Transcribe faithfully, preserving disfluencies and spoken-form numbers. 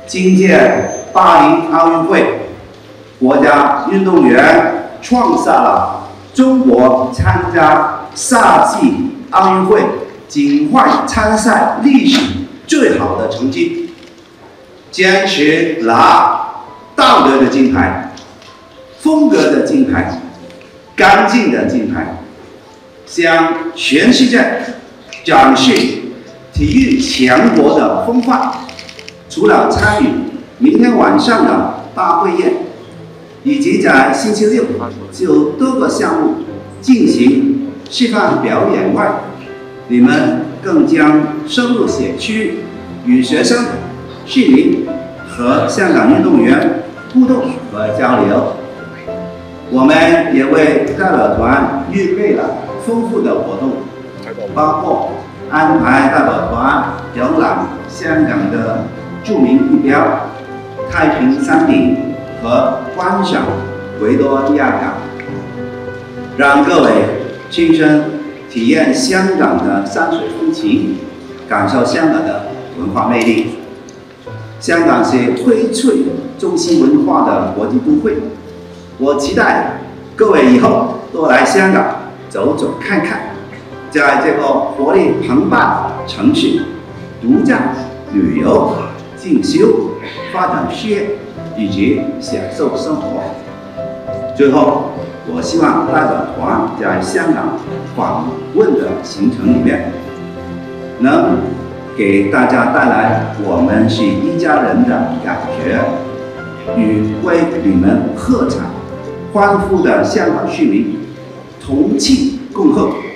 今届巴黎奥运会，国家运动员创下了中国参加夏季奥运会锦快参赛历史最好的成绩，坚持拿道德的金牌、风格的金牌、干净的金牌，向全世界展示体育强国的风范。除了参与明天晚上的大会宴，以及在星期六就多个项目进行示范表演外，你们更将深入社区，与学生、市民和香港运动员互动和交流。我们也为代表团预备了丰富的活动，包括安排代表团游览香港的著名地标太平山顶和观赏维多利亚港，让各位亲身体验香港的山水风情，感受香港的文化魅力。香港是荟萃中西文化的国际都会，我期待各位以后多来香港走走看看，在这个活力澎湃的城市度假、旅游、进修、发展事业以及享受生活。最后，我希望代表团在香港访问的行程里面，能给大家带来我们是一家人的感觉，与为你们喝彩、欢呼的香港市民同庆共贺。